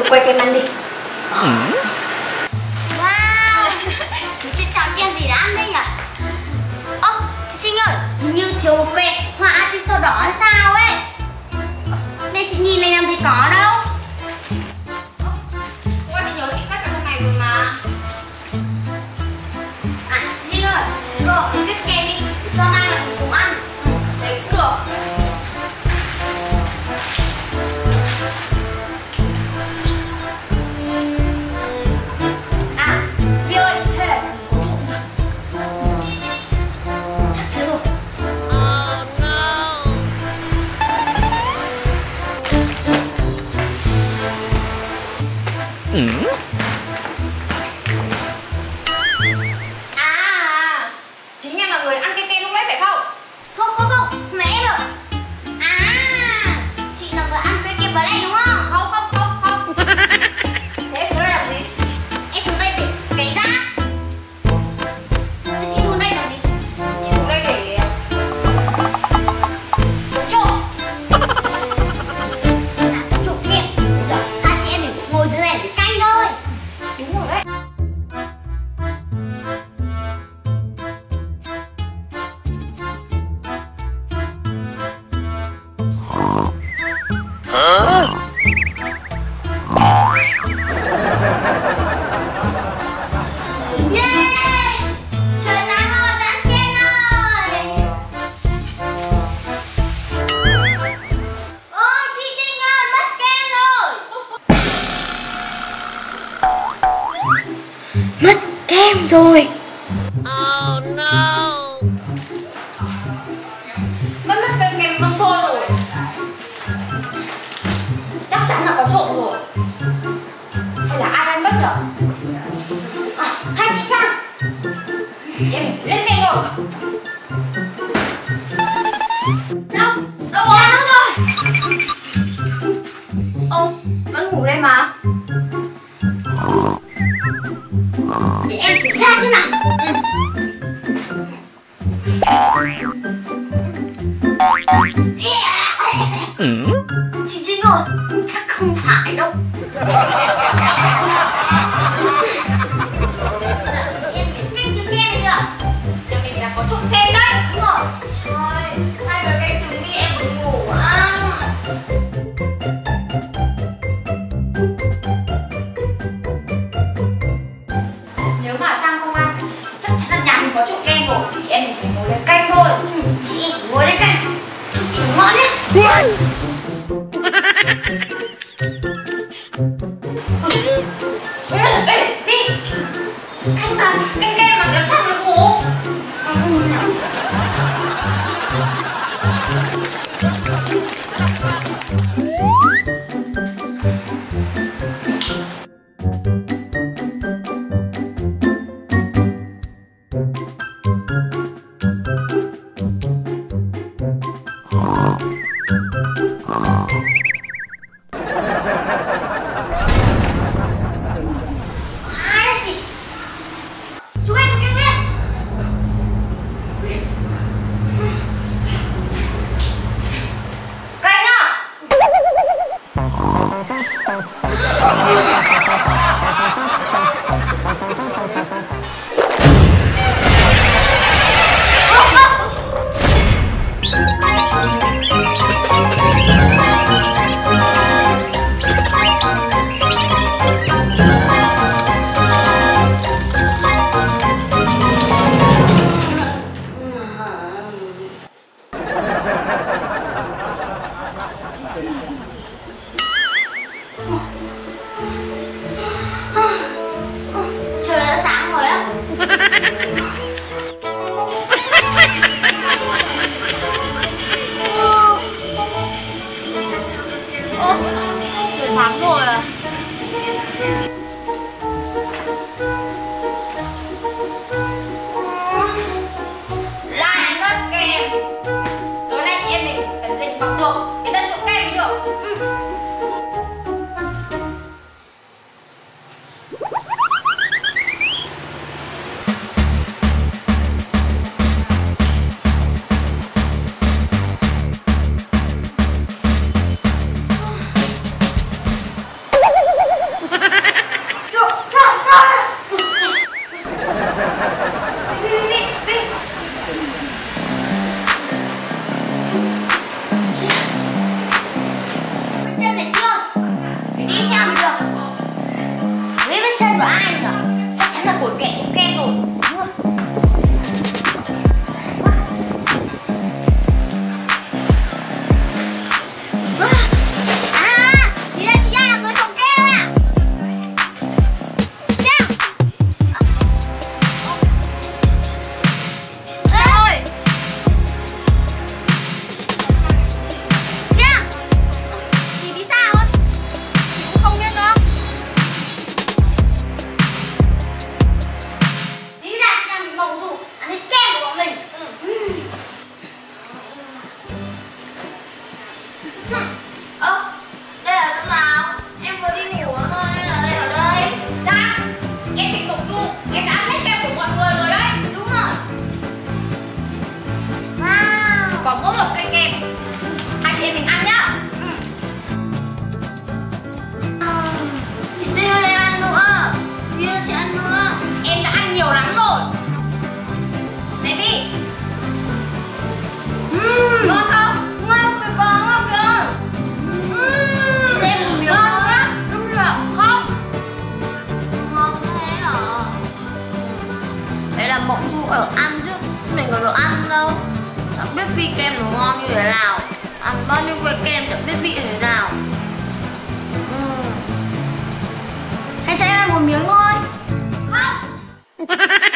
vừa quay cái màn đi. Wow, mình sẽ chọn kem gì để ăn đây nhỉ? Ơ, chị Trinh ơi, hình như thiếu một que hoa artiso đỏ hay sao ấy. Đây chị nhìn này làm gì có đâu. Qua chị nhớ chị cắt cái này rồi mà. À, chị Trinh ơi, cô cắt kem đi, cho mai là mình cùng ăn. Đấy cũng được. À, Vi ơi, hay là có trộm nhỉ? Chắc thế rồi. À, chính em là người ăn cái kem lúc nãy phải không? Không, không, không, không phải em đâu. À, chị là người ăn que kem vào đây đúng không? Không, không, không, không. Thế em xuống đây làm gì? Em xuống đây để cảnh giác. Thế chị xuống đây làm gì? Chị xuống đây để Trộm. À, trộm kem. Bây giờ hai chị em mình ngồi dưới này để canh thôi. đúng rồi đấy. Yeah! Trời sáng rồi, đã ăn kem rồi. Ôi, chị Trinh ơi, mất kem rồi. Mất kem rồi. Mất mất cây kem mâm xôi rồi. Chắc chắn là có trộm rồi. Hay là ai ăn mất nhở? À, hai chị Trang. Em lên xem rồi. Đâu? Đâu rồi? Đâu rồi? Ô, vẫn ngủ đây mà. Để em kiểm tra xem nào. Chị Trinh ơi, chắc không phải đâu. Em phải kinh chứng em đi ạ. Nhà mình là có trộm kem đấy. Đúng rồi. Thôi, hai đứa canh chừng đi, em buồn ngủ lắm. Nếu mà Trang không ăn thì chắc chắn là nhà mình có trộm kem rồi. Chị em mình phải ngồi lên canh thôi. Chị ngồi đây cạnh. Chị ngon đấy. Ê, đi. Canh mà, canh kem mà làm sao được ngủ. Ai đấy chị? Chú ơi, chú ơi. Canh à. Trời đã sáng rồi á. Ơ, trời sáng rồi à? Lại mất kem. Tối nay chị em mình phải dịch bằng được cái tên trộm kem mới được. nhầm chưa? Biết vết chân của ai nhỉ? Chắc chắn là của kẻ trộm kem rồi. Đúng rồi. Thì ra chị An là người trộm kem à? Trang! Ê! Trang! Chị bị sao ấy? Chị cũng không biết nữa. Lý ra chị đang bị mộng dụ ăn hết kem của bọn mình. Đây là chỗ nào? Em vừa đi ngủ thôi hay là đây ở đây? Trang, em bị mộng du, em đã ăn hết kem của mọi người rồi đấy. Đúng rồi. Wow. Còn mỗi một cây kem, hai chị em mình ăn nhá. Chị Trinh ơi, em ăn nữa. Chị ơi, chị ăn nữa. Em đã ăn nhiều lắm rồi. Này Vi, ngon không? Ngon tuyệt vời, ngon kìa. Em một miếng Ngon thôi. quá. Đúng rồi, không? Ngon thế hả? Đây là mộng du ở ăn chứ mình có được ăn đâu. Chẳng biết vị kem nó ngon như thế nào. Ăn bao nhiêu que kem chẳng biết vị như thế nào. Hay cho em ăn một miếng thôi. Không.